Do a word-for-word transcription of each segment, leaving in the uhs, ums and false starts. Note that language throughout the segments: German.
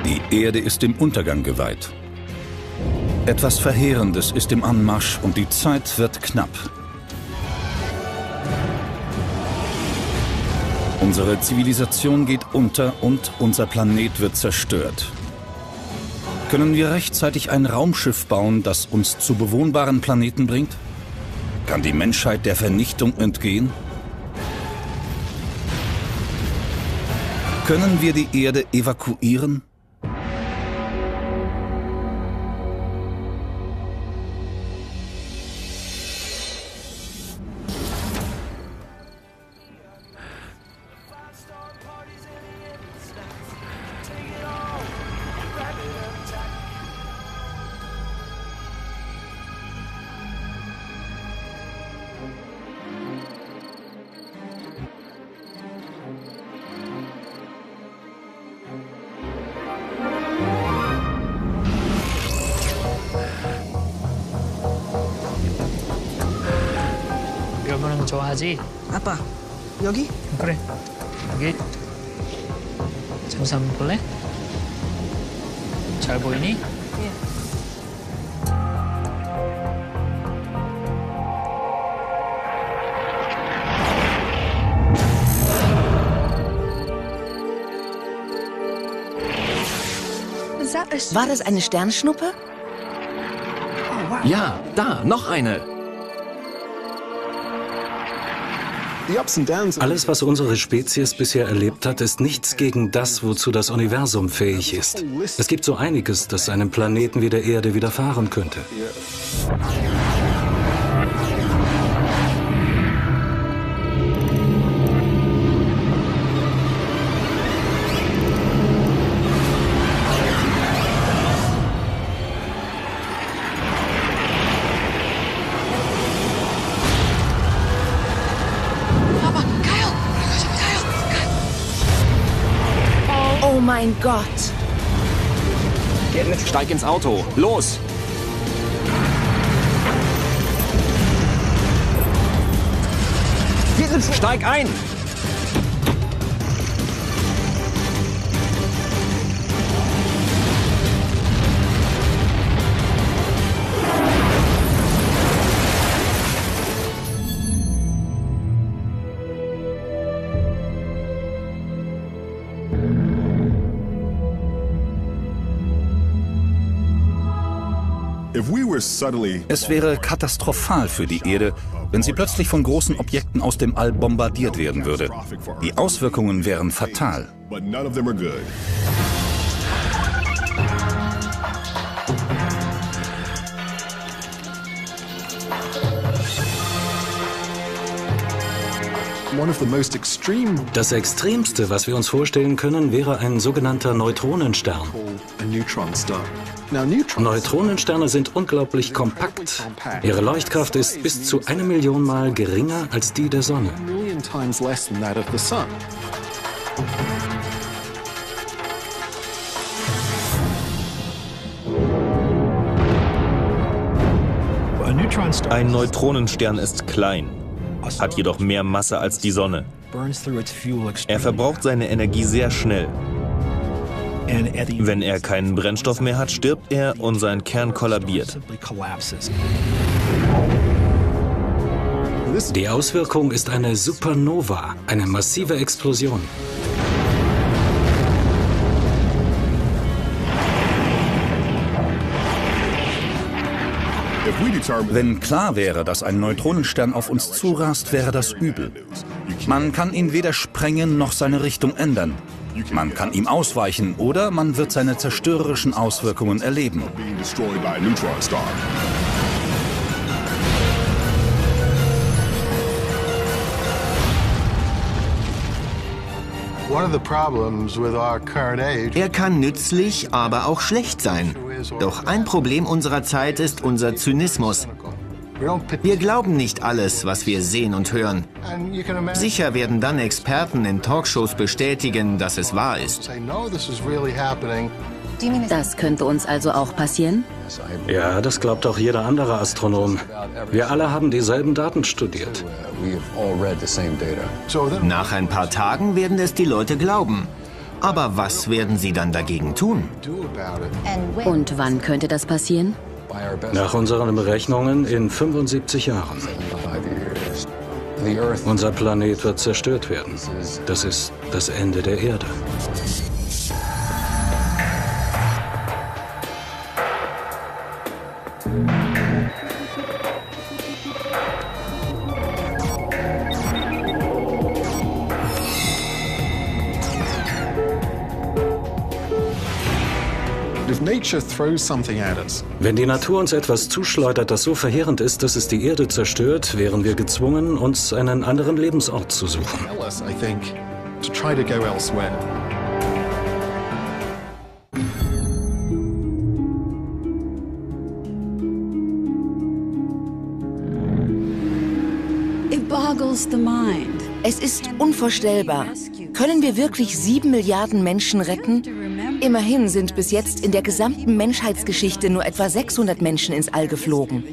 Die Erde ist dem Untergang geweiht. Etwas Verheerendes ist im Anmarsch und die Zeit wird knapp. Unsere Zivilisation geht unter und unser Planet wird zerstört. Können wir rechtzeitig ein Raumschiff bauen, das uns zu bewohnbaren Planeten bringt? Kann die Menschheit der Vernichtung entgehen? Können wir die Erde evakuieren? 여보는 좋아하지? 아빠, 여기? 그래, 여기. 잠시 한번 볼래? 잘 보이니? 예. War das eine Sternschnuppe? Ja, da, noch eine. Alles, was unsere Spezies bisher erlebt hat, ist nichts gegen das, wozu das Universum fähig ist. Es gibt so einiges, das einem Planeten wie der Erde widerfahren könnte. Oh mein Gott! Steig ins Auto. Los! Steig ein! Es wäre katastrophal für die Erde, wenn sie plötzlich von großen Objekten aus dem All bombardiert werden würde. Die Auswirkungen wären fatal. Das Extremste, was wir uns vorstellen können, wäre ein sogenannter Neutronenstern. Neutronensterne sind unglaublich kompakt. Ihre Leuchtkraft ist bis zu eine Million Mal geringer als die der Sonne. Ein Neutronenstern ist klein, hat jedoch mehr Masse als die Sonne. Er verbraucht seine Energie sehr schnell. Wenn er keinen Brennstoff mehr hat, stirbt er und sein Kern kollabiert. Die Auswirkung ist eine Supernova, eine massive Explosion. Wenn klar wäre, dass ein Neutronenstern auf uns zurast, wäre das übel. Man kann ihn weder sprengen noch seine Richtung ändern. Man kann ihm ausweichen oder man wird seine zerstörerischen Auswirkungen erleben. Er kann nützlich, aber auch schlecht sein. Doch ein Problem unserer Zeit ist unser Zynismus. Wir glauben nicht alles, was wir sehen und hören. Sicher werden dann Experten in Talkshows bestätigen, dass es wahr ist. Das könnte uns also auch passieren? Ja, das glaubt auch jeder andere Astronom. Wir alle haben dieselben Daten studiert. Nach ein paar Tagen werden es die Leute glauben. Aber was werden Sie dann dagegen tun? Und wann könnte das passieren? Nach unseren Berechnungen in fünfundsiebzig Jahren. Unser Planet wird zerstört werden. Das ist das Ende der Erde. Wenn die Natur uns etwas zuschleudert, das so verheerend ist, dass es die Erde zerstört, wären wir gezwungen, uns einen anderen Lebensort zu suchen. Es ist unvorstellbar. Können wir wirklich sieben Milliarden Menschen retten? Immerhin sind bis jetzt in der gesamten Menschheitsgeschichte nur etwa sechshundert Menschen ins All geflogen.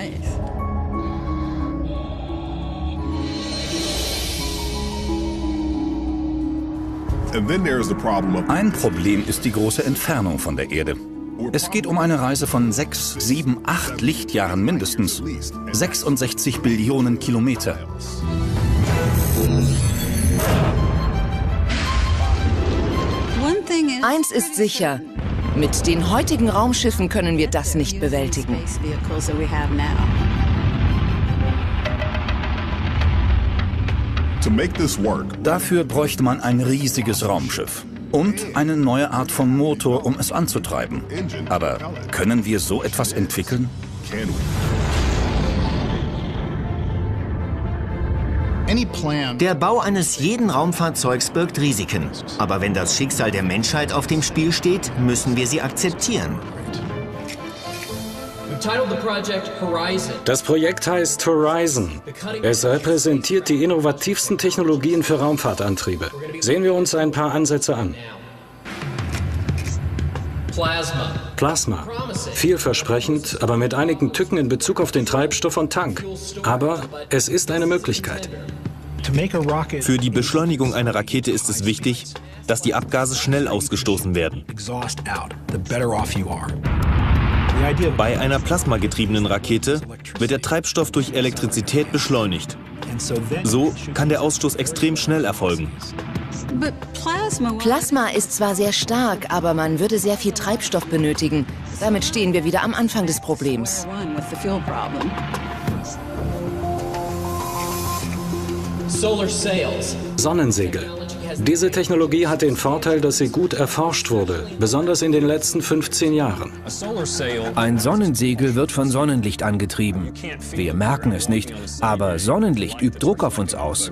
Ein Problem ist die große Entfernung von der Erde. Es geht um eine Reise von sechs, sieben, acht Lichtjahren mindestens. sechsundsechzig Billionen Kilometer. Eins ist sicher, mit den heutigen Raumschiffen können wir das nicht bewältigen. Dafür bräuchte man ein riesiges Raumschiff und eine neue Art von Motor, um es anzutreiben. Aber können wir so etwas entwickeln? Der Bau eines jeden Raumfahrzeugs birgt Risiken. Aber wenn das Schicksal der Menschheit auf dem Spiel steht, müssen wir sie akzeptieren. Das Projekt heißt Horizon. Es repräsentiert die innovativsten Technologien für Raumfahrtantriebe. Sehen wir uns ein paar Ansätze an. Plasma. Vielversprechend, aber mit einigen Tücken in Bezug auf den Treibstoff und Tank. Aber es ist eine Möglichkeit. Für die Beschleunigung einer Rakete ist es wichtig, dass die Abgase schnell ausgestoßen werden. Bei einer plasmagetriebenen Rakete wird der Treibstoff durch Elektrizität beschleunigt. So kann der Ausstoß extrem schnell erfolgen. Plasma ist zwar sehr stark, aber man würde sehr viel Treibstoff benötigen. Damit stehen wir wieder am Anfang des Problems. Sonnensegel. Diese Technologie hat den Vorteil, dass sie gut erforscht wurde, besonders in den letzten fünfzehn Jahren. Ein Sonnensegel wird von Sonnenlicht angetrieben. Wir merken es nicht, aber Sonnenlicht übt Druck auf uns aus.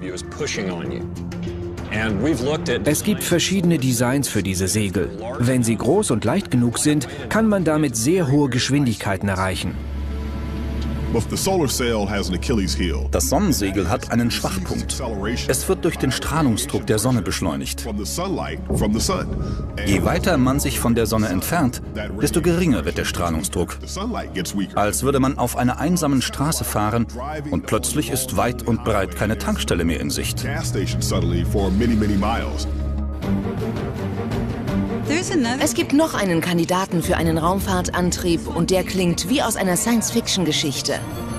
Es gibt verschiedene Designs für diese Segel. Wenn sie groß und leicht genug sind, kann man damit sehr hohe Geschwindigkeiten erreichen. Das Sonnensegel hat einen Schwachpunkt. Es wird durch den Strahlungsdruck der Sonne beschleunigt. Je weiter man sich von der Sonne entfernt, desto geringer wird der Strahlungsdruck. Als würde man auf einer einsamen Straße fahren und plötzlich ist weit und breit keine Tankstelle mehr in Sicht. Es gibt noch einen Kandidaten für einen Raumfahrtantrieb und der klingt wie aus einer Science-Fiction-Geschichte.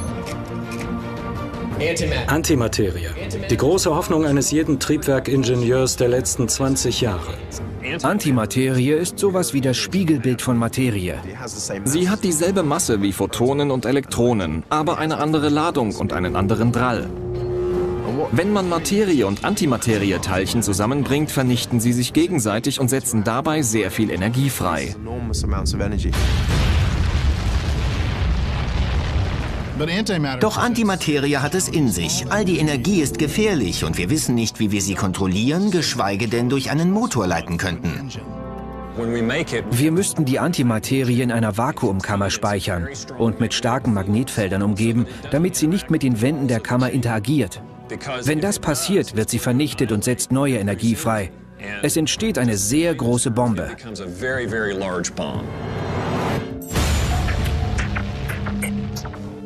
Antimaterie. Die große Hoffnung eines jeden Triebwerkingenieurs der letzten zwanzig Jahre. Antimaterie ist sowas wie das Spiegelbild von Materie. Sie hat dieselbe Masse wie Photonen und Elektronen, aber eine andere Ladung und einen anderen Drall. Wenn man Materie und Antimaterie-Teilchen zusammenbringt, vernichten sie sich gegenseitig und setzen dabei sehr viel Energie frei. Doch Antimaterie hat es in sich. All die Energie ist gefährlich und wir wissen nicht, wie wir sie kontrollieren, geschweige denn durch einen Motor leiten könnten. Wir müssten die Antimaterie in einer Vakuumkammer speichern und mit starken Magnetfeldern umgeben, damit sie nicht mit den Wänden der Kammer interagiert. Wenn das passiert, wird sie vernichtet und setzt neue Energie frei. Es entsteht eine sehr große Bombe.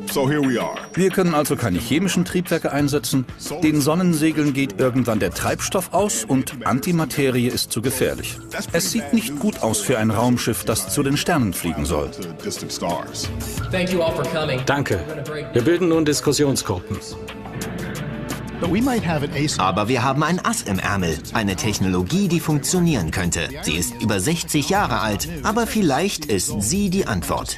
Wir können also keine chemischen Triebwerke einsetzen, den Sonnensegeln geht irgendwann der Treibstoff aus und Antimaterie ist zu gefährlich. Es sieht nicht gut aus für ein Raumschiff, das zu den Sternen fliegen soll. Danke. Wir bilden nun Diskussionsgruppen. Aber wir haben ein Ass im Ärmel, eine Technologie, die funktionieren könnte. Sie ist über sechzig Jahre alt, aber vielleicht ist sie die Antwort.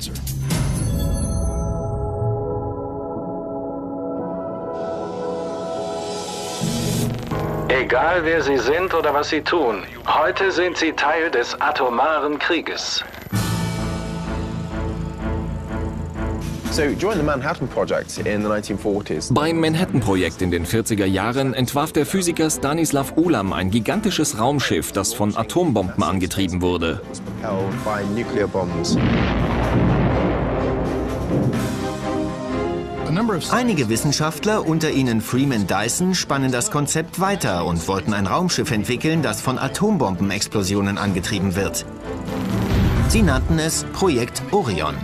Egal wer Sie sind oder was Sie tun, heute sind Sie Teil des atomaren Krieges. Beim Manhattan-Projekt in den vierziger Jahren entwarf der Physiker Stanislav Ulam ein gigantisches Raumschiff, das von Atombomben angetrieben wurde. Einige Wissenschaftler, unter ihnen Freeman Dyson, spannen das Konzept weiter und wollten ein Raumschiff entwickeln, das von Atombombenexplosionen angetrieben wird. Sie nannten es Projekt Orion.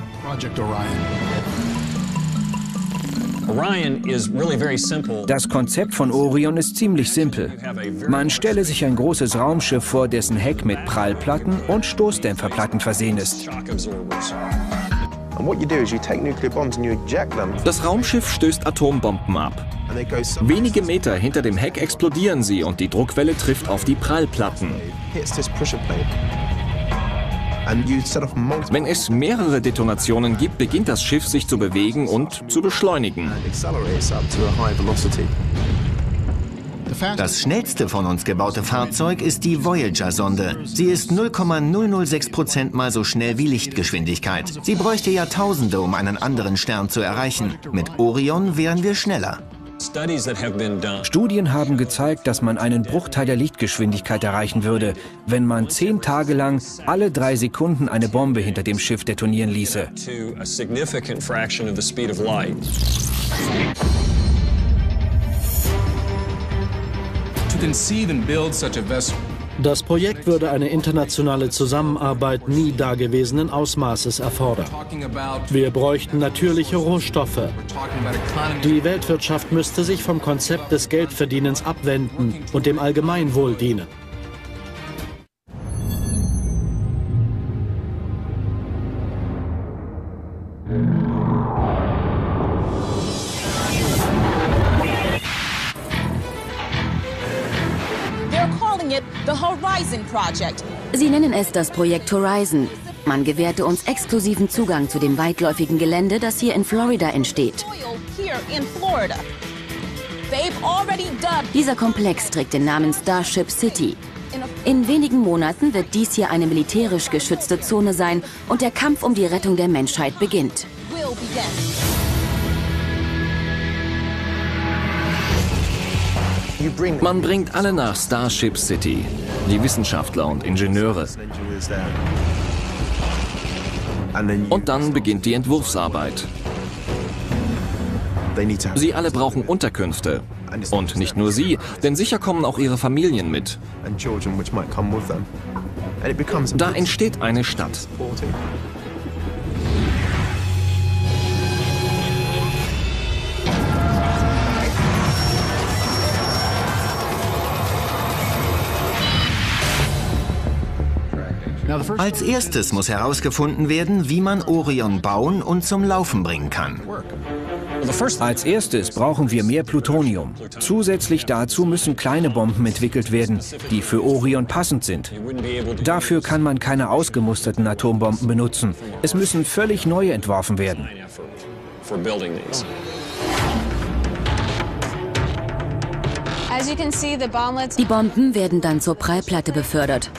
Das Konzept von Orion ist ziemlich simpel. Man stelle sich ein großes Raumschiff vor, dessen Heck mit Prallplatten und Stoßdämpferplatten versehen ist. Das Raumschiff stößt Atombomben ab. Wenige Meter hinter dem Heck explodieren sie und die Druckwelle trifft auf die Prallplatten. Wenn es mehrere Detonationen gibt, beginnt das Schiff sich zu bewegen und zu beschleunigen. Das schnellste von uns gebaute Fahrzeug ist die Voyager-Sonde. Sie ist null Komma null null sechs Prozent mal so schnell wie Lichtgeschwindigkeit. Sie bräuchte Jahrtausende, um einen anderen Stern zu erreichen. Mit Orion wären wir schneller. Studien haben gezeigt, dass man einen Bruchteil der Lichtgeschwindigkeit erreichen würde, wenn man zehn Tage lang alle drei Sekunden eine Bombe hinter dem Schiff detonieren ließe. Das Projekt würde eine internationale Zusammenarbeit nie dagewesenen Ausmaßes erfordern. Wir bräuchten natürliche Rohstoffe. Die Weltwirtschaft müsste sich vom Konzept des Geldverdienens abwenden und dem Allgemeinwohl dienen. Sie nennen es das Projekt Horizon. Man gewährte uns exklusiven Zugang zu dem weitläufigen Gelände, das hier in Florida entsteht. Dieser Komplex trägt den Namen Starship City. In wenigen Monaten wird dies hier eine militärisch geschützte Zone sein und der Kampf um die Rettung der Menschheit beginnt. Man bringt alle nach Starship City, die Wissenschaftler und Ingenieure. Und dann beginnt die Entwurfsarbeit. Sie alle brauchen Unterkünfte. Und nicht nur sie, denn sicher kommen auch ihre Familien mit. Da entsteht eine Stadt. Als erstes muss herausgefunden werden, wie man Orion bauen und zum Laufen bringen kann. Als erstes brauchen wir mehr Plutonium. Zusätzlich dazu müssen kleine Bomben entwickelt werden, die für Orion passend sind. Dafür kann man keine ausgemusterten Atombomben benutzen. Es müssen völlig neue entworfen werden. Die Bomben werden dann zur Prallplatte befördert.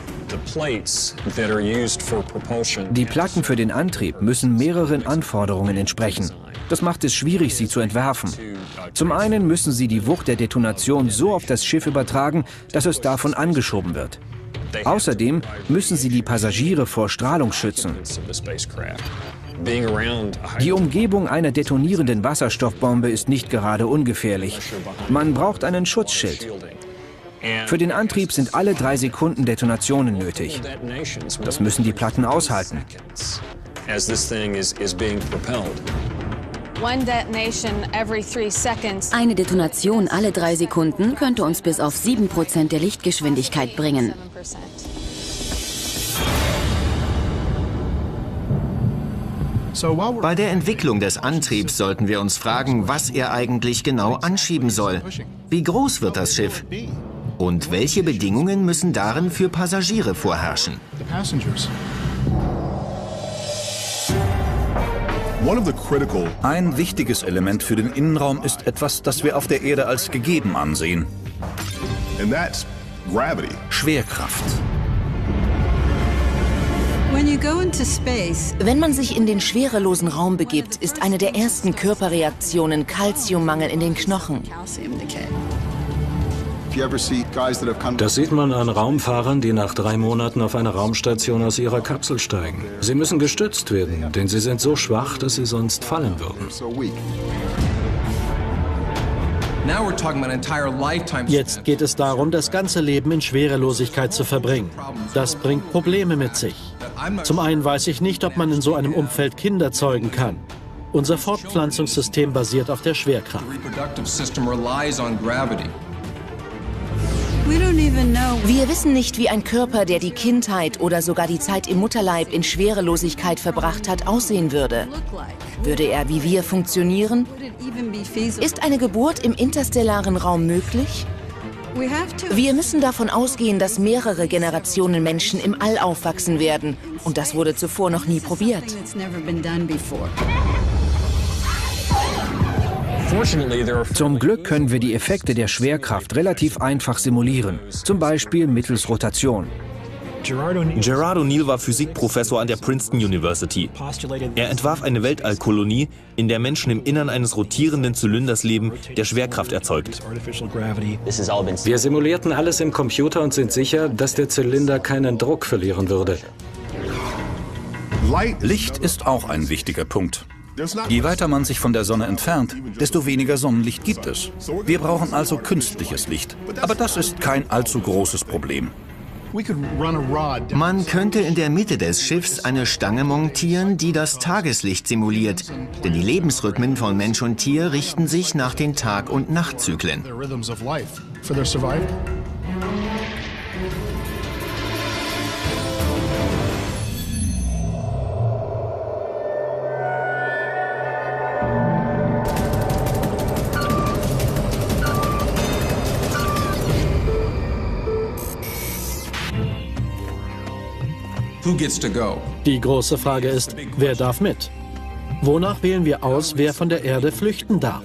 Die Platten für den Antrieb müssen mehreren Anforderungen entsprechen. Das macht es schwierig, sie zu entwerfen. Zum einen müssen sie die Wucht der Detonation so auf das Schiff übertragen, dass es davon angeschoben wird. Außerdem müssen sie die Passagiere vor Strahlung schützen. Die Umgebung einer detonierenden Wasserstoffbombe ist nicht gerade ungefährlich. Man braucht einen Schutzschild. Für den Antrieb sind alle drei Sekunden Detonationen nötig. Das müssen die Platten aushalten. Eine Detonation alle drei Sekunden könnte uns bis auf sieben Prozent der Lichtgeschwindigkeit bringen. Bei der Entwicklung des Antriebs sollten wir uns fragen, was er eigentlich genau anschieben soll. Wie groß wird das Schiff? Und welche Bedingungen müssen darin für Passagiere vorherrschen? Ein wichtiges Element für den Innenraum ist etwas, das wir auf der Erde als gegeben ansehen. Schwerkraft. Wenn man sich in den schwerelosen Raum begibt, ist eine der ersten Körperreaktionen Calciummangel in den Knochen. Das sieht man an Raumfahrern, die nach drei Monaten auf einer Raumstation aus ihrer Kapsel steigen. Sie müssen gestützt werden, denn sie sind so schwach, dass sie sonst fallen würden. Jetzt geht es darum, das ganze Leben in Schwerelosigkeit zu verbringen. Das bringt Probleme mit sich. Zum einen weiß ich nicht, ob man in so einem Umfeld Kinder zeugen kann. Unser Fortpflanzungssystem basiert auf der Schwerkraft. Wir wissen nicht, wie ein Körper, der die Kindheit oder sogar die Zeit im Mutterleib in Schwerelosigkeit verbracht hat, aussehen würde. Würde er wie wir funktionieren? Ist eine Geburt im interstellaren Raum möglich? Wir müssen davon ausgehen, dass mehrere Generationen Menschen im All aufwachsen werden. Und das wurde zuvor noch nie probiert. Zum Glück können wir die Effekte der Schwerkraft relativ einfach simulieren, zum Beispiel mittels Rotation. Gerard O'Neill war Physikprofessor an der Princeton University. Er entwarf eine Weltallkolonie, in der Menschen im Innern eines rotierenden Zylinders leben, der Schwerkraft erzeugt. Wir simulierten alles im Computer und sind sicher, dass der Zylinder keinen Druck verlieren würde. Licht ist auch ein wichtiger Punkt. Je weiter man sich von der Sonne entfernt, desto weniger Sonnenlicht gibt es. Wir brauchen also künstliches Licht. Aber das ist kein allzu großes Problem. Man könnte in der Mitte des Schiffs eine Stange montieren, die das Tageslicht simuliert. Denn die Lebensrhythmen von Mensch und Tier richten sich nach den Tag- und Nachtzyklen. Die große Frage ist, wer darf mit? Wonach wählen wir aus, wer von der Erde flüchten darf?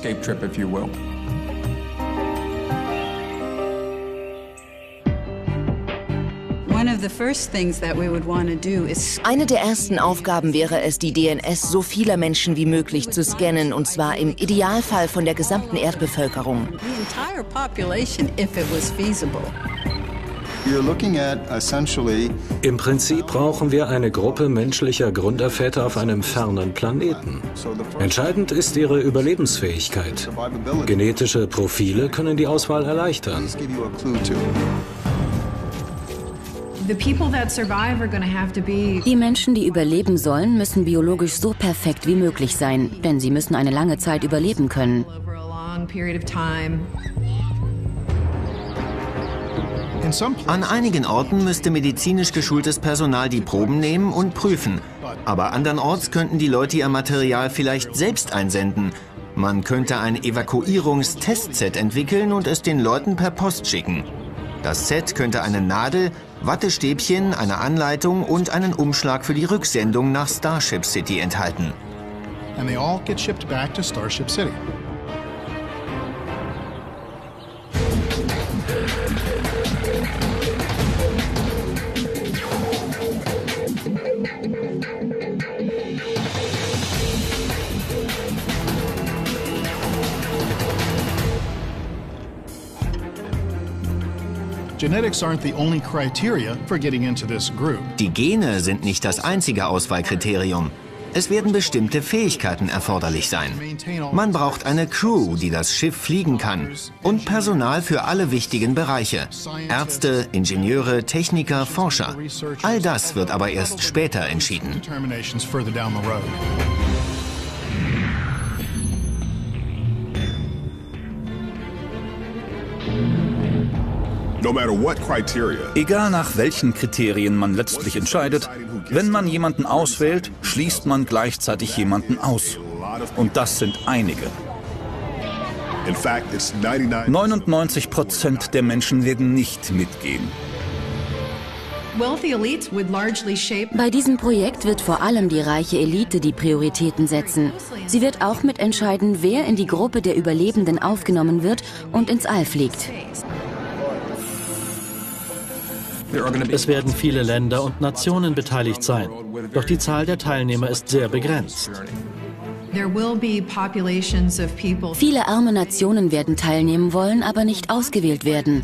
Eine der ersten Aufgaben wäre es, die D N S so vieler Menschen wie möglich zu scannen, und zwar im Idealfall von der gesamten Erdbevölkerung. Im Prinzip brauchen wir eine Gruppe menschlicher Gründerväter auf einem fernen Planeten. Entscheidend ist ihre Überlebensfähigkeit. Genetische Profile können die Auswahl erleichtern. Die Menschen, die überleben sollen, müssen biologisch so perfekt wie möglich sein, denn sie müssen eine lange Zeit überleben können. An einigen Orten müsste medizinisch geschultes Personal die Proben nehmen und prüfen. Aber andernorts könnten die Leute ihr Material vielleicht selbst einsenden. Man könnte ein Evakuierungstestset entwickeln und es den Leuten per Post schicken. Das Set könnte eine Nadel, Wattestäbchen, eine Anleitung und einen Umschlag für die Rücksendung nach Starship City enthalten. And they all get shipped back to Starship City. Genetics aren't the only criteria for getting into this group. Die Gene sind nicht das einzige Auswahlkriterium. Es werden bestimmte Fähigkeiten erforderlich sein. Man braucht eine Crew, die das Schiff fliegen kann, und Personal für alle wichtigen Bereiche. Ärzte, Ingenieure, Techniker, Forscher. All das wird aber erst später entschieden. Determinations further down the road. Die Gene sind nicht das einzige Auswahlkriterium. Es werden bestimmte Fähigkeiten erforderlich sein. Man braucht eine Crew, die das Schiff fliegen kann, und Personal für alle wichtigen Bereiche. Ärzte, Ingenieure, Techniker, Forscher. All das wird aber erst später entschieden. Egal nach welchen Kriterien man letztlich entscheidet, wenn man jemanden auswählt, schließt man gleichzeitig jemanden aus. Und das sind einige. neunundneunzig Prozent der Menschen werden nicht mitgehen. Bei diesem Projekt wird vor allem die reiche Elite die Prioritäten setzen. Sie wird auch mitentscheiden, wer in die Gruppe der Überlebenden aufgenommen wird und ins All fliegt. Es werden viele Länder und Nationen beteiligt sein, doch die Zahl der Teilnehmer ist sehr begrenzt. Viele arme Nationen werden teilnehmen wollen, aber nicht ausgewählt werden.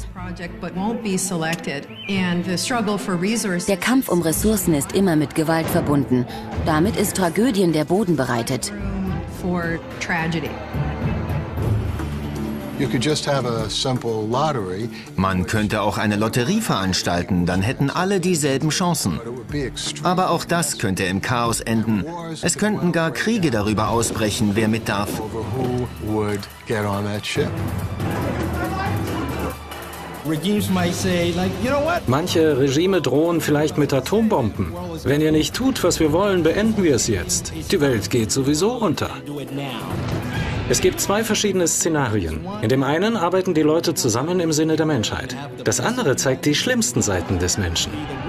Der Kampf um Ressourcen ist immer mit Gewalt verbunden. Damit ist Tragödien der Boden bereitet. Man könnte auch eine Lotterie veranstalten, dann hätten alle dieselben Chancen. Aber auch das könnte im Chaos enden. Es könnten gar Kriege darüber ausbrechen, wer mit darf. Manche Regime drohen vielleicht mit Atombomben. Wenn ihr nicht tut, was wir wollen, beenden wir es jetzt. Die Welt geht sowieso unter. Es gibt zwei verschiedene Szenarien. In dem einen arbeiten die Leute zusammen im Sinne der Menschheit. Das andere zeigt die schlimmsten Seiten des Menschen.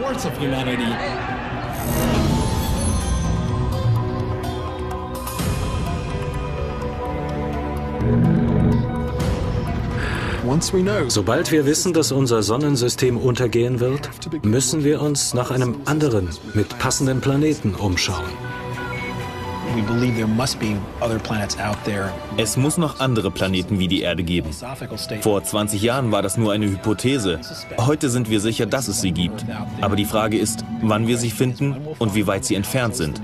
Sobald wir wissen, dass unser Sonnensystem untergehen wird, müssen wir uns nach einem anderen, mit passenden Planeten umschauen. Es muss noch andere Planeten wie die Erde geben. Vor zwanzig Jahren war das nur eine Hypothese. Heute sind wir sicher, dass es sie gibt. Aber die Frage ist, wann wir sie finden und wie weit sie entfernt sind.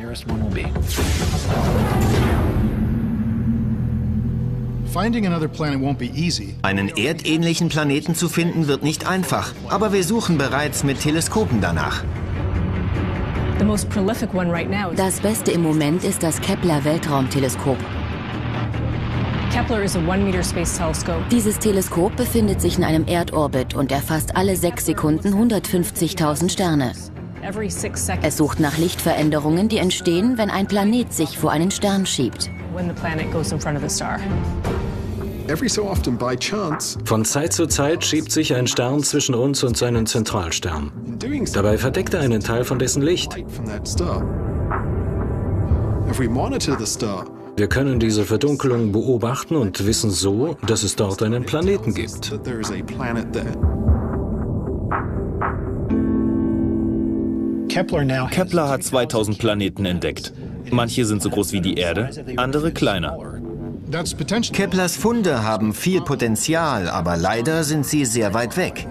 Einen erdähnlichen Planeten zu finden wird nicht einfach, aber wir suchen bereits mit Teleskopen danach. Das Beste im Moment ist das Kepler-Weltraumteleskop. Dieses Teleskop befindet sich in einem Erdorbit und erfasst alle sechs Sekunden hundertfünfzigtausend Sterne. Es sucht nach Lichtveränderungen, die entstehen, wenn ein Planet sich vor einen Stern schiebt. Von Zeit zu Zeit schiebt sich ein Stern zwischen uns und seinen Zentralstern. Dabei verdeckt er einen Teil von dessen Licht. Wir können diese Verdunkelung beobachten und wissen so, dass es dort einen Planeten gibt. Kepler hat zweitausend Planeten entdeckt. Manche sind so groß wie die Erde, andere kleiner. Keplers Funde haben viel Potenzial, aber leider sind sie sehr weit weg.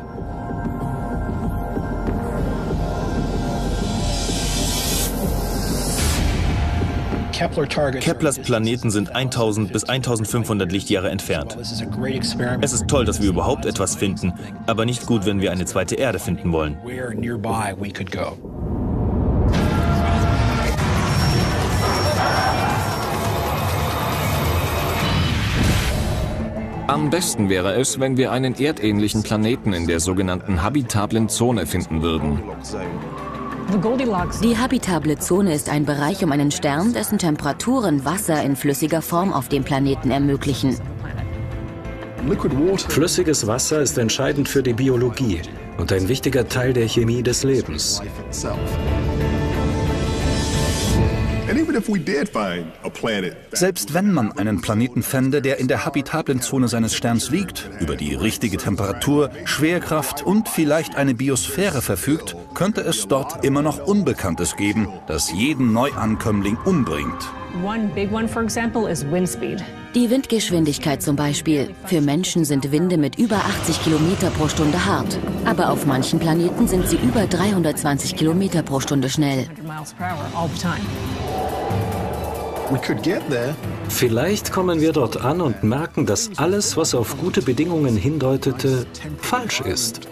Keplers Planeten sind tausend bis eintausendfünfhundert Lichtjahre entfernt. Es ist toll, dass wir überhaupt etwas finden, aber nicht gut, wenn wir eine zweite Erde finden wollen. Am besten wäre es, wenn wir einen erdähnlichen Planeten in der sogenannten habitablen Zone finden würden. Die habitable Zone ist ein Bereich um einen Stern, dessen Temperaturen Wasser in flüssiger Form auf dem Planeten ermöglichen. Flüssiges Wasser ist entscheidend für die Biologie und ein wichtiger Teil der Chemie des Lebens. Selbst wenn man einen Planeten fände, der in der habitablen Zone seines Sterns liegt, über die richtige Temperatur, Schwerkraft und vielleicht eine Biosphäre verfügt, könnte es dort immer noch Unbekanntes geben, das jeden Neuankömmling umbringt. Die Windgeschwindigkeit zum Beispiel. Für Menschen sind Winde mit über achtzig Kilometer pro Stunde hart. Aber auf manchen Planeten sind sie über dreihundertzwanzig Kilometer pro Stunde schnell. Vielleicht kommen wir dort an und merken, dass alles, was auf gute Bedingungen hindeutete, falsch ist.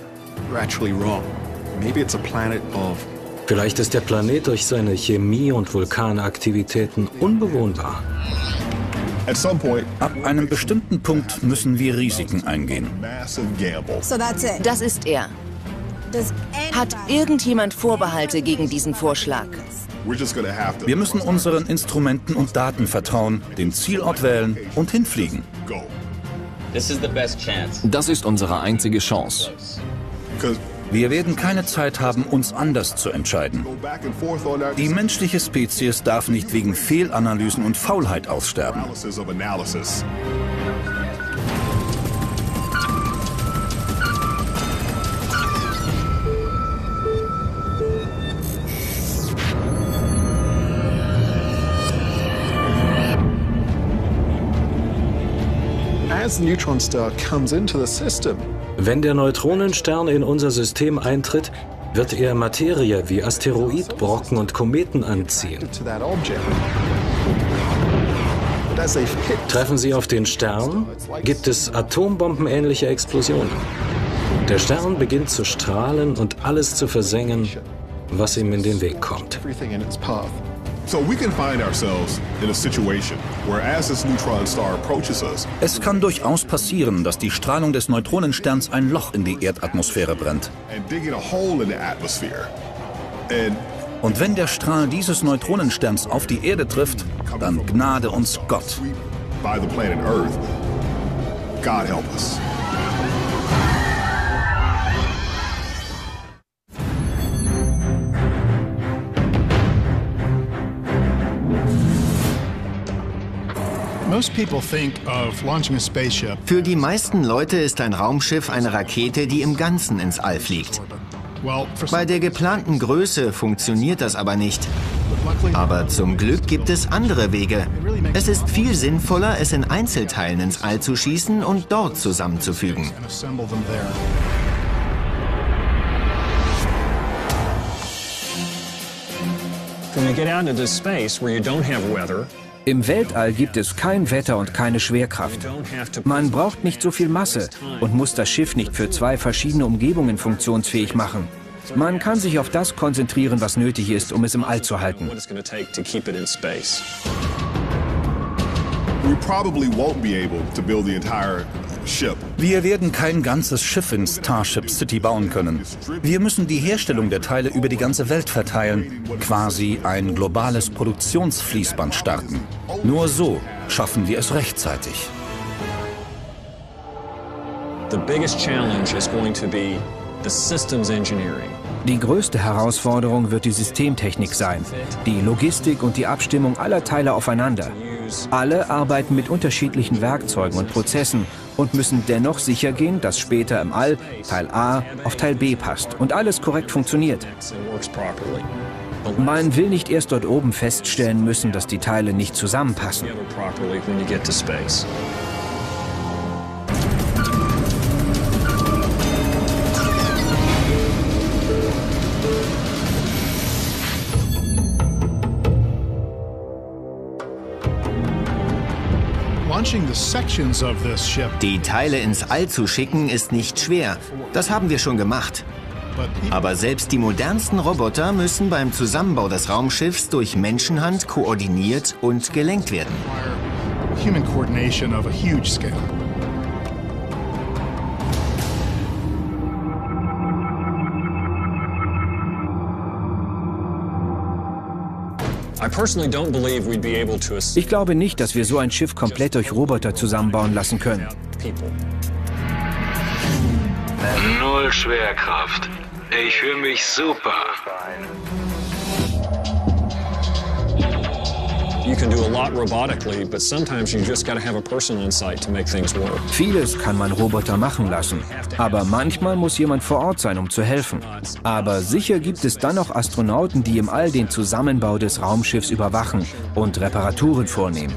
Vielleicht ist der Planet durch seine Chemie und Vulkanaktivitäten unbewohnbar. Ab einem bestimmten Punkt müssen wir Risiken eingehen. Das ist er. Hat irgendjemand Vorbehalte gegen diesen Vorschlag? Wir müssen unseren Instrumenten und Daten vertrauen, den Zielort wählen und hinfliegen. Das ist unsere einzige Chance. Wir werden keine Zeit haben, uns anders zu entscheiden. Die menschliche Spezies darf nicht wegen Fehlanalysen und Faulheit aussterben. Wenn der Neutronenstern in unser System eintritt, wird er Materie wie Asteroidbrocken und Kometen anziehen. Treffen sie auf den Stern, gibt es atombombenähnliche Explosionen. Der Stern beginnt zu strahlen und alles zu versengen, was ihm in den Weg kommt. Es kann durchaus passieren, dass die Strahlung des Neutronensterns ein Loch in die Erdatmosphäre brennt. Und wenn der Strahl dieses Neutronensterns auf die Erde trifft, dann gnade uns Gott. Für die meisten Leute ist ein Raumschiff eine Rakete, die im Ganzen ins All fliegt. Bei der geplanten Größe funktioniert das aber nicht. Aber zum Glück gibt es andere Wege. Es ist viel sinnvoller, es in Einzelteilen ins All zu schießen und dort zusammenzufügen. Im Weltall gibt es kein Wetter und keine Schwerkraft. Man braucht nicht so viel Masse und muss das Schiff nicht für zwei verschiedene Umgebungen funktionsfähig machen. Man kann sich auf das konzentrieren, was nötig ist, um es im All zu halten. Wir werden kein ganzes Schiff in Starship City bauen können. Wir müssen die Herstellung der Teile über die ganze Welt verteilen, quasi ein globales Produktionsfließband starten. Nur so schaffen wir es rechtzeitig. Die größte Herausforderung wird die Systemtechnik sein, die Logistik und die Abstimmung aller Teile aufeinander. Alle arbeiten mit unterschiedlichen Werkzeugen und Prozessen und müssen dennoch sicher gehen, dass später im All Teil A auf Teil B passt und alles korrekt funktioniert. Man will nicht erst dort oben feststellen müssen, dass die Teile nicht zusammenpassen. Die Teile ins All zu schicken, ist nicht schwer. Das haben wir schon gemacht. Aber selbst die modernsten Roboter müssen beim Zusammenbau des Raumschiffs durch Menschenhand koordiniert und gelenkt werden. Ich glaube nicht, dass wir so ein Schiff komplett durch Roboter zusammenbauen lassen können. Null Schwerkraft. Ich fühle mich super. Vieles kann man Roboter machen lassen, aber manchmal muss jemand vor Ort sein, um zu helfen. Aber sicher gibt es dann noch Astronauten, die im All den Zusammenbau des Raumschiffs überwachen und Reparaturen vornehmen.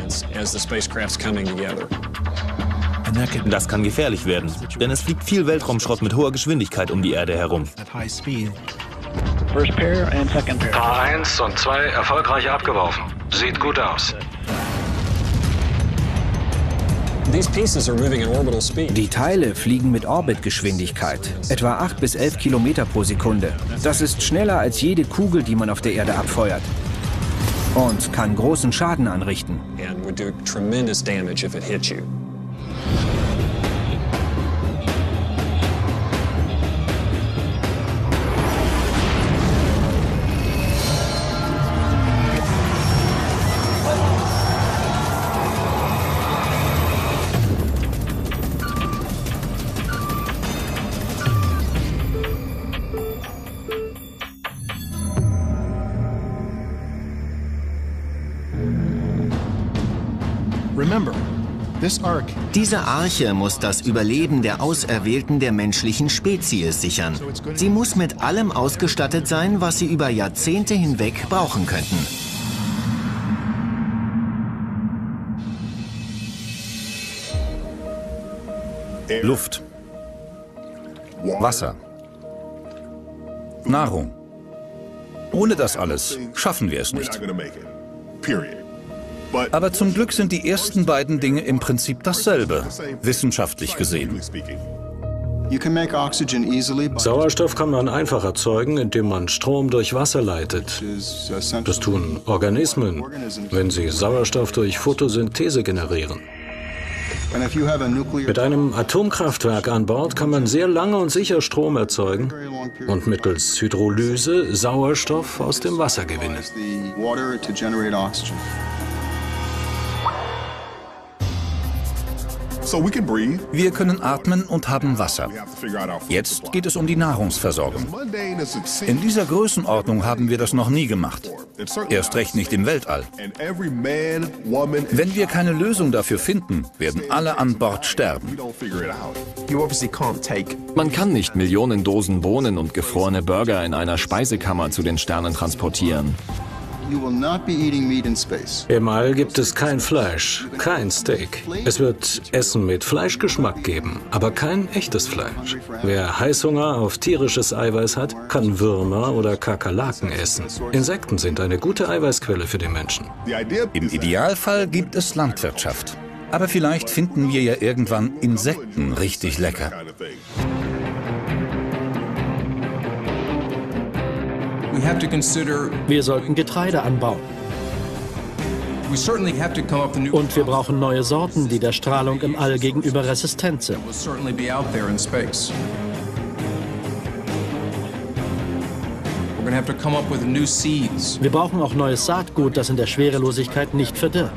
Das kann gefährlich werden, denn es fliegt viel Weltraumschrott mit hoher Geschwindigkeit um die Erde herum. Paar eins und zwei erfolgreich abgeworfen. Sieht gut aus. Die Teile fliegen mit Orbitgeschwindigkeit, etwa acht bis elf Kilometer pro Sekunde. Das ist schneller als jede Kugel, die man auf der Erde abfeuert. und kann großen Schaden anrichten. Diese Arche muss das Überleben der Auserwählten der menschlichen Spezies sichern. Sie muss mit allem ausgestattet sein, was sie über Jahrzehnte hinweg brauchen könnten. Luft, Wasser, Nahrung. Ohne das alles schaffen wir es nicht. Aber zum Glück sind die ersten beiden Dinge im Prinzip dasselbe, wissenschaftlich gesehen. Sauerstoff kann man einfach erzeugen, indem man Strom durch Wasser leitet. Das tun Organismen, wenn sie Sauerstoff durch Photosynthese generieren. Mit einem Atomkraftwerk an Bord kann man sehr lange und sicher Strom erzeugen und mittels Hydrolyse Sauerstoff aus dem Wasser gewinnen. Wir können atmen und haben Wasser. Jetzt geht es um die Nahrungsversorgung. In dieser Größenordnung haben wir das noch nie gemacht. Erst recht nicht im Weltall. Wenn wir keine Lösung dafür finden, werden alle an Bord sterben. Man kann nicht Millionen Dosen Bohnen und gefrorene Burger in einer Speisekammer zu den Sternen transportieren. Im All gibt es kein Fleisch, kein Steak. Es wird Essen mit Fleischgeschmack geben, aber kein echtes Fleisch. Wer Heißhunger auf tierisches Eiweiß hat, kann Würmer oder Kakerlaken essen. Insekten sind eine gute Eiweißquelle für den Menschen. Im Idealfall gibt es Landwirtschaft. Aber vielleicht finden wir ja irgendwann Insekten richtig lecker. Wir sollten Getreide anbauen. Und wir brauchen neue Sorten, die der Strahlung im All gegenüber resistent sind. Wir brauchen auch neues Saatgut, das in der Schwerelosigkeit nicht verdirbt.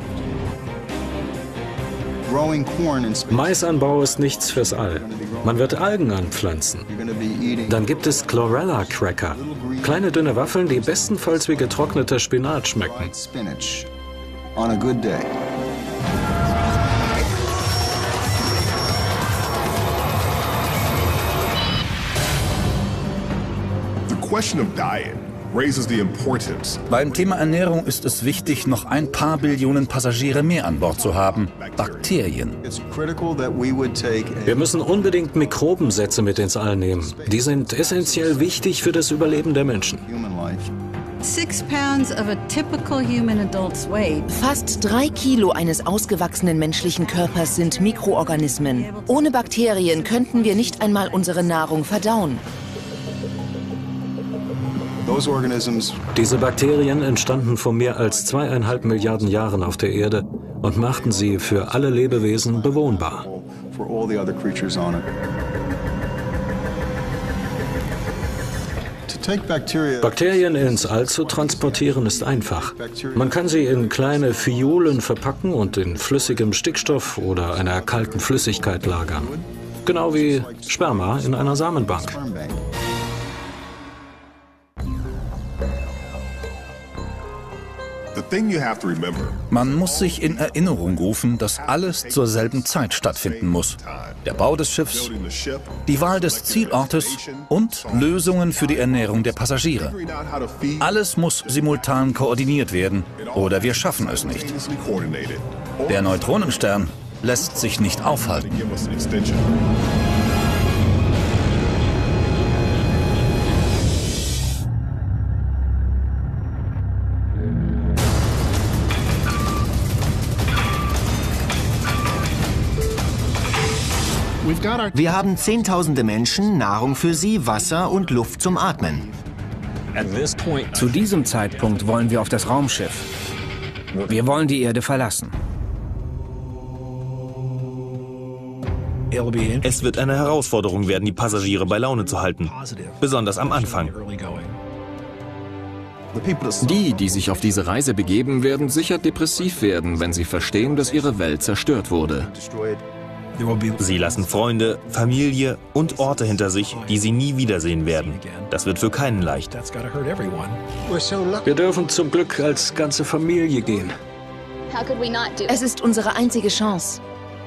Maisanbau ist nichts fürs All. Man wird Algen anpflanzen. Dann gibt es Chlorella-Cracker. Kleine dünne Waffeln, die bestenfalls wie getrockneter Spinat schmecken. Beim Thema Ernährung ist es wichtig, noch ein paar Billionen Passagiere mehr an Bord zu haben. Bakterien. Wir müssen unbedingt Mikrobensätze mit ins All nehmen. Die sind essentiell wichtig für das Überleben der Menschen. Fast drei Kilo eines ausgewachsenen menschlichen Körpers sind Mikroorganismen. Ohne Bakterien könnten wir nicht einmal unsere Nahrung verdauen. Diese Bakterien entstanden vor mehr als zweieinhalb Milliarden Jahren auf der Erde und machten sie für alle Lebewesen bewohnbar. Bakterien ins All zu transportieren ist einfach. Man kann sie in kleine Phiolen verpacken und in flüssigem Stickstoff oder einer kalten Flüssigkeit lagern. Genau wie Sperma in einer Samenbank. Man muss sich in Erinnerung rufen, dass alles zur selben Zeit stattfinden muss. Der Bau des Schiffs, die Wahl des Zielortes und Lösungen für die Ernährung der Passagiere. Alles muss simultan koordiniert werden, oder wir schaffen es nicht. Der Neutronenstern lässt sich nicht aufhalten. Wir haben zehntausende Menschen, Nahrung für sie, Wasser und Luft zum Atmen. Zu diesem Zeitpunkt wollen wir auf das Raumschiff. Wir wollen die Erde verlassen. Es wird eine Herausforderung werden, die Passagiere bei Laune zu halten, besonders am Anfang. Die, die sich auf diese Reise begeben, werden sicher depressiv werden, wenn sie verstehen, dass ihre Welt zerstört wurde. Sie lassen Freunde, Familie und Orte hinter sich, die sie nie wiedersehen werden. Das wird für keinen leicht. Wir dürfen zum Glück als ganze Familie gehen. Es ist unsere einzige Chance.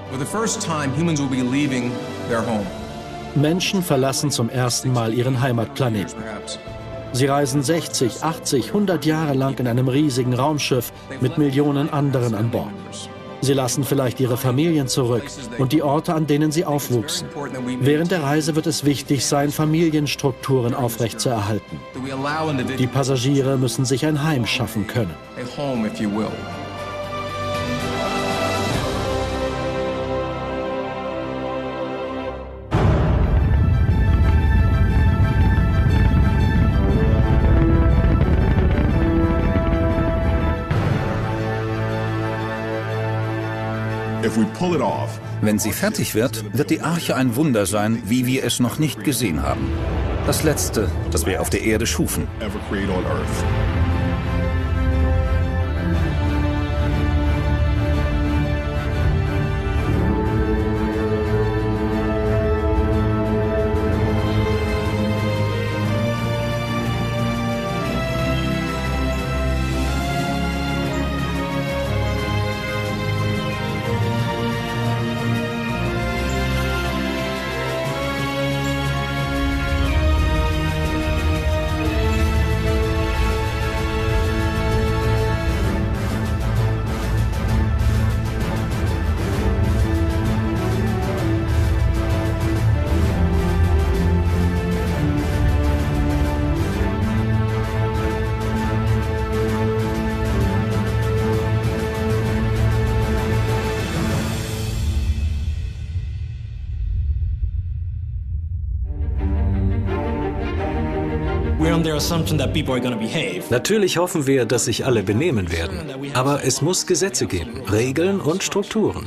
Menschen verlassen zum ersten Mal ihren Heimatplaneten. Sie reisen sechzig, achtzig, hundert Jahre lang in einem riesigen Raumschiff mit Millionen anderen an Bord. Sie lassen vielleicht ihre Familien zurück und die Orte, an denen sie aufwuchsen. Während der Reise wird es wichtig sein, Familienstrukturen aufrechtzuerhalten. Die Passagiere müssen sich ein Heim schaffen können. Wenn sie fertig wird, wird die Arche ein Wunder sein, wie wir es noch nicht gesehen haben. Das Letzte, das wir auf der Erde schufen. Natürlich hoffen wir, dass sich alle benehmen werden. Aber es muss Gesetze geben, Regeln und Strukturen.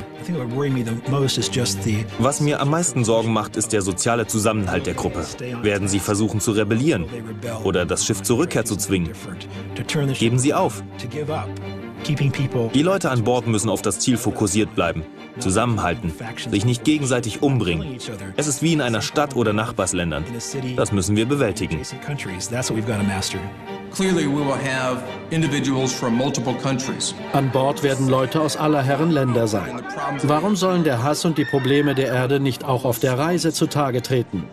Was mir am meisten Sorgen macht, ist der soziale Zusammenhalt der Gruppe. Werden sie versuchen zu rebellieren oder das Schiff zur Rückkehr zu zwingen? Geben sie auf. Die Leute an Bord müssen auf das Ziel fokussiert bleiben, zusammenhalten, sich nicht gegenseitig umbringen. Es ist wie in einer Stadt oder Nachbarsländern. Das müssen wir bewältigen. An Bord werden Leute aus aller Herren Länder sein. Warum sollen der Hass und die Probleme der Erde nicht auch auf der Reise zutage treten?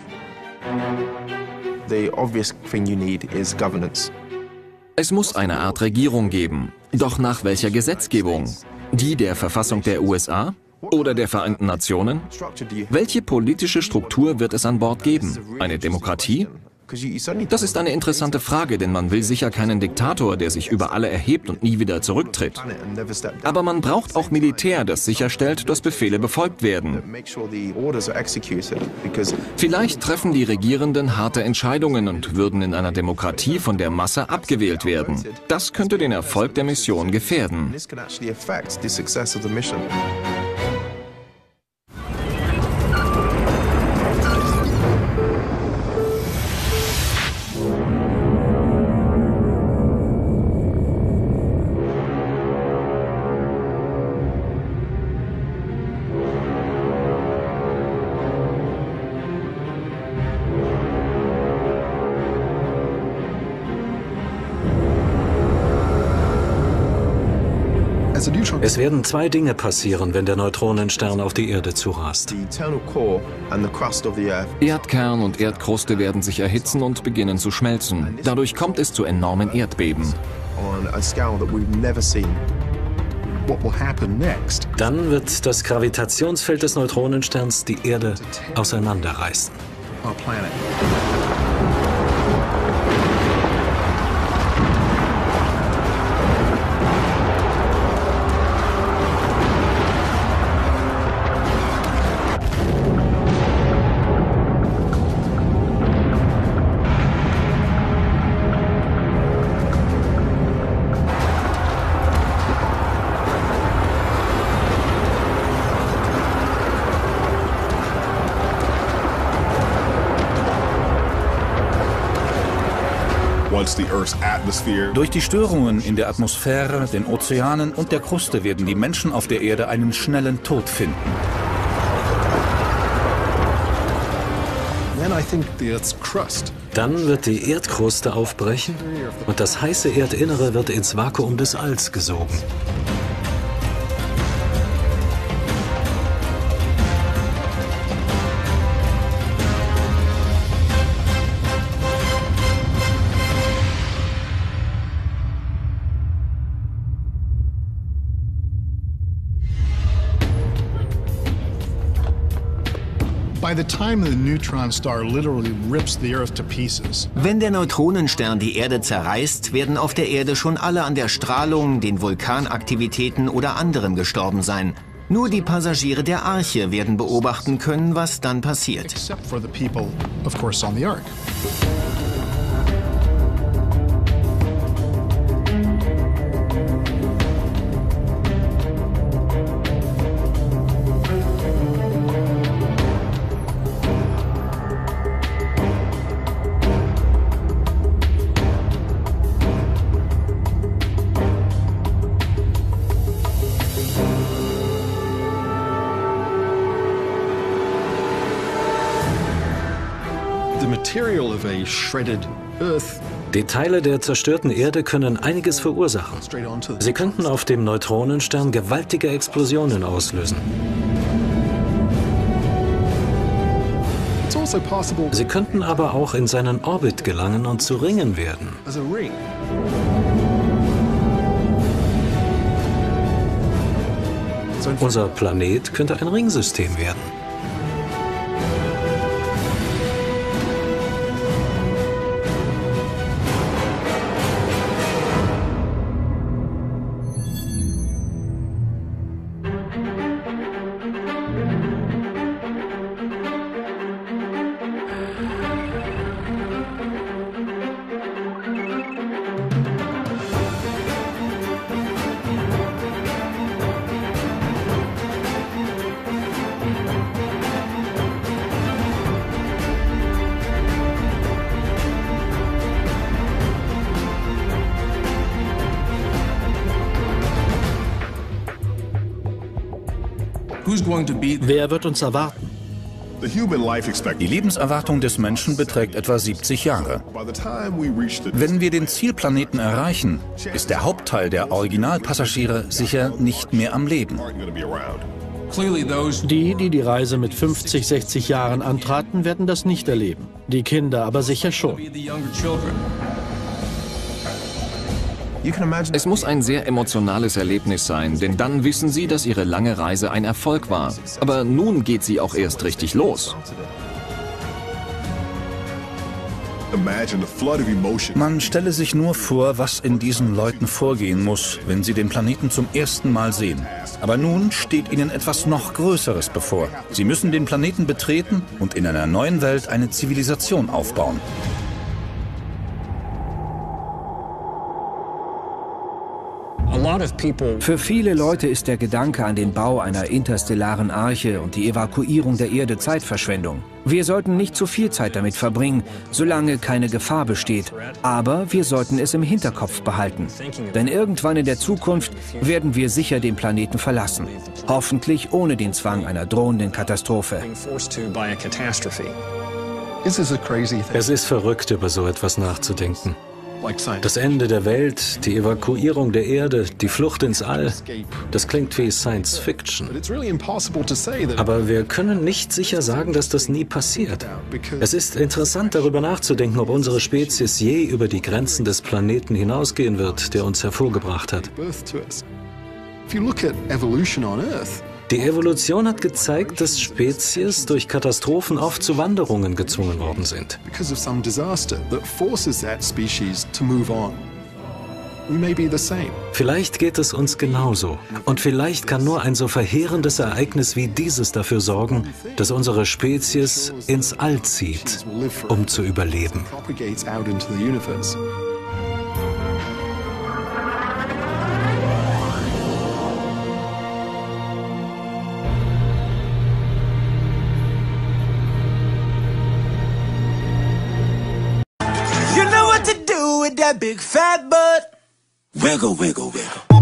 Es muss eine Art Regierung geben. Doch nach welcher Gesetzgebung? Die der Verfassung der U S A? Oder der Vereinten Nationen? Welche politische Struktur wird es an Bord geben? Eine Demokratie? Das ist eine interessante Frage, denn man will sicher keinen Diktator, der sich über alle erhebt und nie wieder zurücktritt. Aber man braucht auch Militär, das sicherstellt, dass Befehle befolgt werden. Vielleicht treffen die Regierenden harte Entscheidungen und würden in einer Demokratie von der Masse abgewählt werden. Das könnte den Erfolg der Mission gefährden. Es werden zwei Dinge passieren, wenn der Neutronenstern auf die Erde zurast. Erdkern und Erdkruste werden sich erhitzen und beginnen zu schmelzen. Dadurch kommt es zu enormen Erdbeben. Dann wird das Gravitationsfeld des Neutronensterns die Erde auseinanderreißen. Durch die Störungen in der Atmosphäre, den Ozeanen und der Kruste werden die Menschen auf der Erde einen schnellen Tod finden. Dann wird die Erdkruste aufbrechen und das heiße Erdinnere wird ins Vakuum des Alls gesogen. Wenn der Neutronenstern die Erde zerreißt, werden auf der Erde schon alle an der Strahlung, den Vulkanaktivitäten oder anderem gestorben sein. Nur die Passagiere der Arche werden beobachten können, was dann passiert. Die Teile der zerstörten Erde können einiges verursachen. Sie könnten auf dem Neutronenstern gewaltige Explosionen auslösen. Sie könnten aber auch in seinen Orbit gelangen und zu Ringen werden. Unser Planet könnte ein Ringsystem werden. Wer wird uns erwarten? Die Lebenserwartung des Menschen beträgt etwa siebzig Jahre. Wenn wir den Zielplaneten erreichen, ist der Hauptteil der Originalpassagiere sicher nicht mehr am Leben. Die, die die Reise mit fünfzig, sechzig Jahren antraten, werden das nicht erleben. Die Kinder aber sicher schon. Es muss ein sehr emotionales Erlebnis sein, denn dann wissen sie, dass ihre lange Reise ein Erfolg war. Aber nun geht sie auch erst richtig los. Man stelle sich nur vor, was in diesen Leuten vorgehen muss, wenn sie den Planeten zum ersten Mal sehen. Aber nun steht ihnen etwas noch Größeres bevor. Sie müssen den Planeten betreten und in einer neuen Welt eine Zivilisation aufbauen. Für viele Leute ist der Gedanke an den Bau einer interstellaren Arche und die Evakuierung der Erde Zeitverschwendung. Wir sollten nicht zu viel Zeit damit verbringen, solange keine Gefahr besteht. Aber wir sollten es im Hinterkopf behalten. Denn irgendwann in der Zukunft werden wir sicher den Planeten verlassen. Hoffentlich ohne den Zwang einer drohenden Katastrophe. Es ist verrückt, über so etwas nachzudenken. Das Ende der Welt, die Evakuierung der Erde, die Flucht ins All, das klingt wie Science Fiction. Aber wir können nicht sicher sagen, dass das nie passiert. Es ist interessant, darüber nachzudenken, ob unsere Spezies je über die Grenzen des Planeten hinausgehen wird, der uns hervorgebracht hat. Die Evolution hat gezeigt, dass Spezies durch Katastrophen oft zu Wanderungen gezwungen worden sind. Vielleicht geht es uns genauso. Und vielleicht kann nur ein so verheerendes Ereignis wie dieses dafür sorgen, dass unsere Spezies ins All zieht, um zu überleben. that big fat butt. Wiggle, wiggle, wiggle.